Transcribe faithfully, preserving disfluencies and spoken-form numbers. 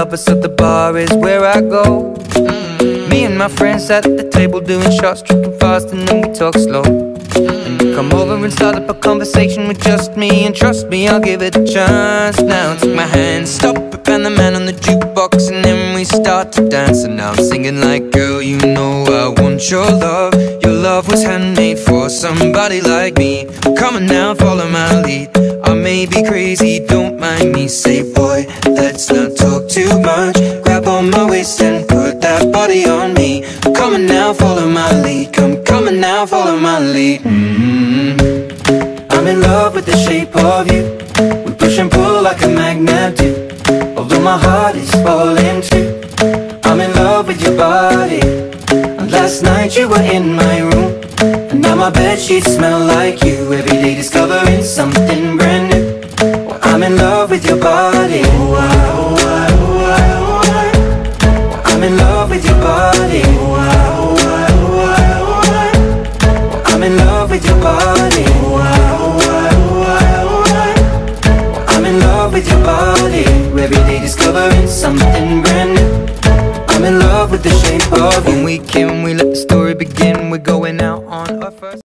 lovers, so the bar is where I go. mm. Me and my friends sat at the table doing shots, tripping fast, and then we talk slow. And you come over and start up a conversation with just me, and trust me, I'll give it a chance. Now take my hand, stop it, and the man on the jukebox, and then we start to dance. And now I'm singing like, girl, you know I want your love. Your love was handmade for somebody like me. Come on now, follow my lead. I may be crazy, don't mind me. Say, boy, let's not talk too much. Grab on my waist and put that body on me. Come on now, follow my lead. Come, come on now, follow my lead. mm-hmm. I'm in love with the shape of you. We push and pull like a magnet do. Although my heart is falling too, I'm in love with your body. And last night you were in my room, and now my bedsheets smell like you. Every day discovering something brand new. Well, I'm in love with your body. Oh, I, oh, I, oh, I, oh, I. Well, I'm in love with your body. Oh, I, oh, I, oh, I, oh, I. Well, I'm in love with your body. Oh, I, oh, I, oh, I, oh, I. Well, I'm in love with your body. Every day discovering something brand new. I'm in love with the shape of you. When we came, we let the story begin. We're going out on our first